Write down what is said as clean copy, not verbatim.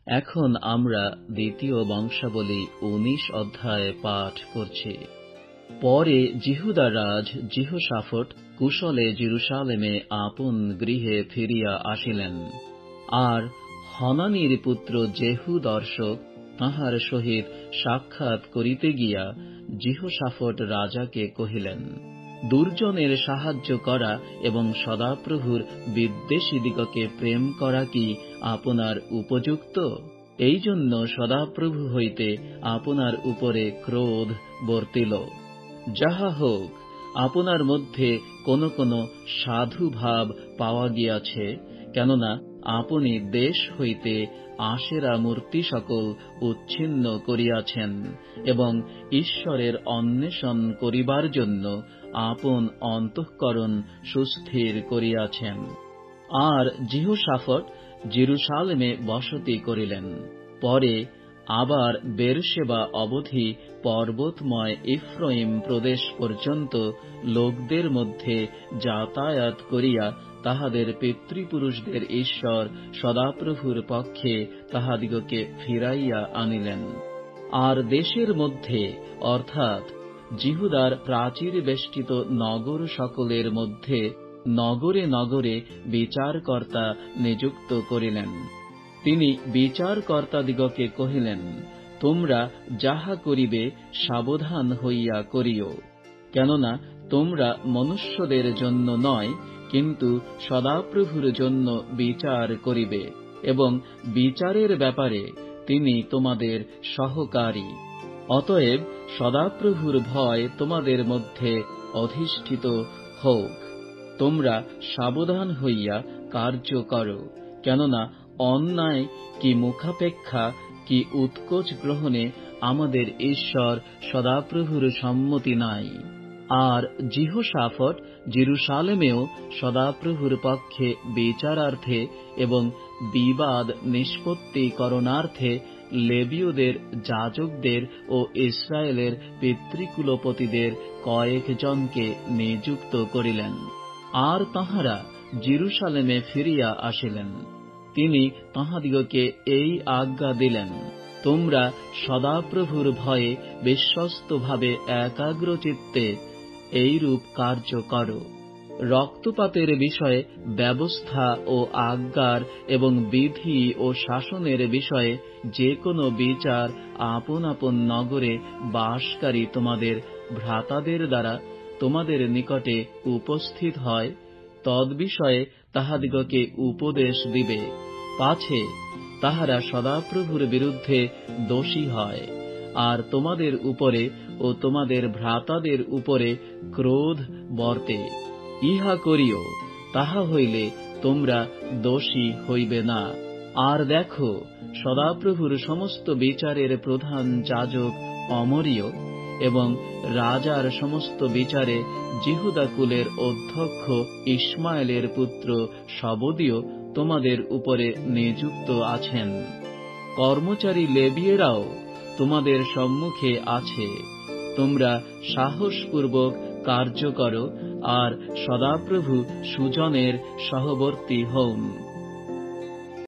এখন আমরা দ্বিতীয় বংশাবলী 19 অধ্যায় পাঠ করছি। পরে জিহুদা রাজ জিহোশাফট কুশলে জেরুসালেমে আপন গৃহে ফিরিয়া আসিলেন। আর হনানির পুত্র জেহু দর্শক তাঁহার সহিত সাক্ষাৎ করিতে গিয়া জিহোশাফট রাজাকে কহিলেন, দুর্জনের সাহায্য করা এবং সদাপ্রভুর বিদ্বেষীদিগকে প্রেম করা কি আপনার উপযুক্ত? এই জন্য সদাপ্রভু হইতে আপনার উপরে ক্রোধ বর্তিল। যাহা হোক, আপনার মধ্যে কোন কোন সাধু ভাব পাওয়া গিয়াছে, কেননা আপনি দেশ হইতে আশেরা মূর্তি সকল উচ্ছিন্ন করিয়াছেন এবং ঈশ্বরের অন্বেষণ করিবার জন্য আপন অন্তঃকরণ সুস্থির করিয়াছেন। আর জিহোশাফট জেরুসালেমে বসতি করিলেন। পরে আবার বেরশেবা অবধি পর্বতময় ইফ্রাইম প্রদেশ পর্যন্ত লোকদের মধ্যে যাতায়াত করিয়া তাহাদের পিতৃপুরুষদের ঈশ্বর সদাপ্রভুর পক্ষে তাহাদিগকে ফিরাইয়া আনিলেন। আর দেশের মধ্যে অর্থাৎ জিহুদার প্রাচীর বেষ্টিত নগর সকলের মধ্যে নগরে নগরে বিচারকর্তা নিযুক্ত করিলেন। তিনি বিচারকর্তাদিগকে কহিলেন, তোমরা যাহা করিবে সাবধান হইয়া করিও, কেননা তোমরা মনুষ্যদের জন্য নয়, কিন্তু সদাপ্রভুর জন্য বিচার করিবে, এবং বিচারের ব্যাপারে তিনি তোমাদের সহকারী। অতএব সদাপ্রভুর ভয় তোমাদের মধ্যে অধিষ্ঠিত হোক। তোমরা সাবধান হইয়া কার্য করো, কেননা অন্যায় কি মুখাপেক্ষা কি উৎকোচ গ্রহণে আমাদের ঈশ্বর সদাপ্রভুর সম্মতি নাই। আর জিহোশাফট জেরুসালেমেও সদাপ্রভুর পক্ষে বিচারার্থে এবং বিবাদ নিষ্পত্তি করণার্থে লেবীয়দের, যাজকদের ও ইসরায়েলের পিতৃকুলপতিদের কয়েকজনকে নিযুক্ত করিলেন। আর তাঁহারা জেরুসালেমে ফিরিয়া আসিলেন। তিনি তাঁহাদিগকে এই আজ্ঞা দিলেন, তোমরা সদাপ্রভুর ভয়ে বিশ্বস্তভাবে একাগ্রচিত্তে এইরূপ কার্য করো। রক্তপাতের বিষয়ে ব্যবস্থা ও আজ্ঞার এবং বিধি ও শাসনের বিষয়ে যে কোনো বিচার আপন আপন নগরে বাসকারী তোমাদের ভ্রাতাদের দ্বারা তোমাদের নিকটে উপস্থিত হয়, তদ্বিষয়ে তাহাদিগকে উপদেশ দিবে, পাছে তাহারা সদাপ্রভুর বিরুদ্ধে দোষী হয়, আর তোমাদের উপরে ও তোমাদের ভ্রাতাদের উপরে ক্রোধ বর্তে। ইহা করিও, তাহা হইলে তোমরা দোষী হইবে না। আর দেখো, সদাপ্রভুর সমস্ত বিচারের প্রধান যাজক অমরীয় এবং রাজার সমস্ত বিচারে জিহুদা কুলের অধ্যক্ষ ইশমায়েলের পুত্র সবদীয় তোমাদের উপরে নিযুক্ত আছেন। কর্মচারী লেবীয়েরাও তোমাদের সম্মুখে আছে। তোমরা সাহসপূর্বক কার্য করো আর সদাপ্রভু সুজনের সহবর্তী হও।